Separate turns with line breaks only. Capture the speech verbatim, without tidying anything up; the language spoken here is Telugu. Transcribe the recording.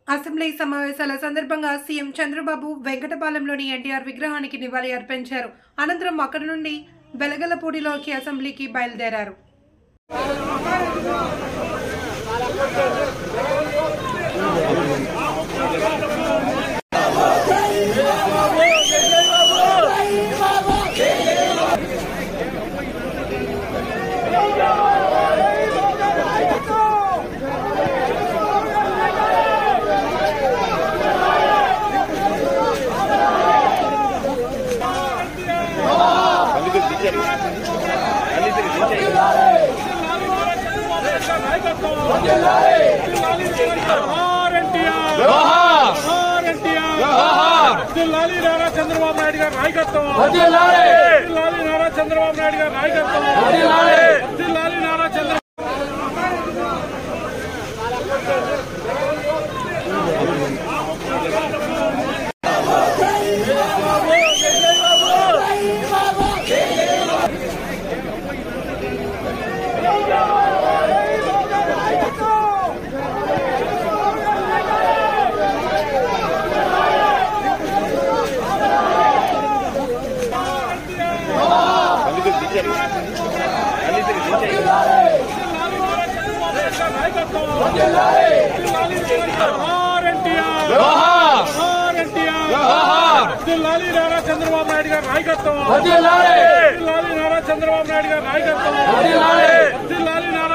అసెంబ్లీ సమావేశాల సందర్భంగా సీఎం చంద్రబాబు వెంకటపాలెంలోని ఎన్టీఆర్ విగ్రహానికి నివాళి అర్పించారు. అనంతరం అక్కడి నుండి వెలగలపూడిలోకి అసెంబ్లీకి బయలుదేరారు.
చంద్రబాబు నాయుడు గారి నాయకత్వం నారా చంద్రబాబు నాయుడు గారి నాయకత్వం నారా చంద్రబాబు నారా చంద్రబాబు నాయుడు గారి నాయకత్వం నారా చంద్రబాబు నాయుడు గారి నాయకత్వం నారా